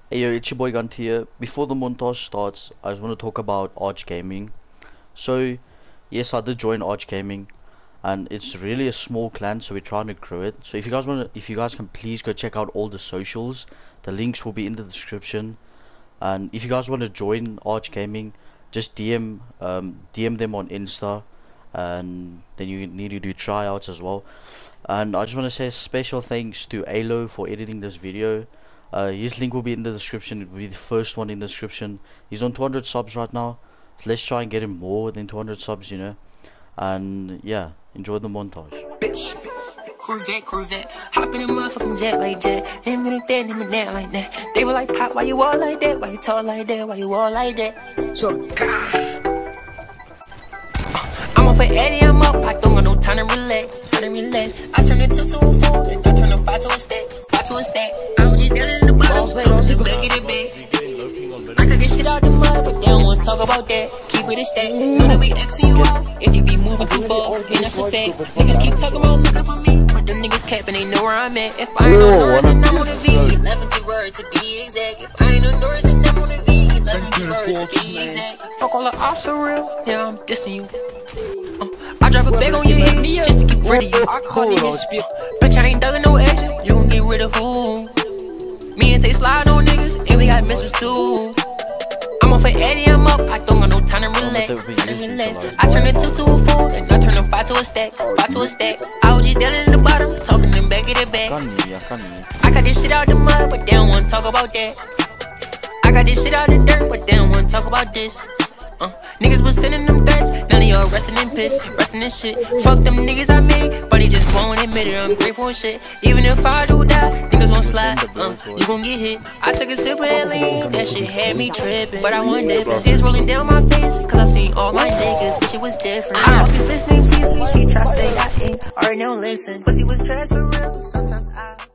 Hey yo, it's your boy Gunty here. Before the montage starts, I just want to talk about Arch Gaming. So, yes, I did join Arch Gaming, and it's really a small clan, so we're trying to grow it. So if you guys can please go check out all the socials. The links will be in the description. And if you guys want to join Arch Gaming, just DM them on Insta, and then you need to do tryouts as well. And I just want to say special thanks to Alo for editing this video. His link will be in the description. It will be the first one in the description. He's on 200 subs right now, so let's try and get him more than 200 subs, you know. And yeah, enjoy the montage. Bitch. Corvette, hop in a motherfucking jet like that. Him and that, him and that like that. They were like, Pop, why you all like that? Why you tall like that? Why you all like that? So, I'm up for Eddie, I'm up. I don't got no time to relax. I turn it 2 to a 4, and I turn a 5 to a stack. I was just down in the bottom, talking the back of the bed. I can get shit out the mud, but they don't wanna talk about that. Keep it a stack. Know that we Xing you out if you be moving too fast, and that's a fact. Niggas keep talking about looking for me, but them niggas capping, they know where I'm at. If I ain't on Norris, then I'm on the V. 11th word to be exact. If I ain't on Norris, then I'm on the V. 11th word to be exact. Fuck all the ops for real, yeah, I'm dissing you. I drop a bag on your head just to get rid of you. Bitch, I ain't dugging no action. You gon' get rid of who? Me and Tay slide on niggas, and we got missiles too. I'm off for Eddie, I'm up. I don't got no time to relax. I turn it 2 to a 4, and I turn a 5 to a stack. I was just down in the bottom, talking them back of the back. I got this shit out the mud, but they don't wanna talk about that. I got this shit out the dirt, but they don't wanna talk about this. Niggas was sending them threats, now they all resting in piss, resting in shit. Fuck them niggas I made, but they just won't admit it. I'm grateful and shit. Even if I do die, niggas won't slide. You gon' get hit. I took a sip of that lean, that shit had me tripping, but I wasn't dipping. Tears rolling down my face, cause I seen all my niggas, bitch, it was different. I fuck this bitch named Cece, she try to say I ain't, already don't listen. Pussy was trash for real, sometimes I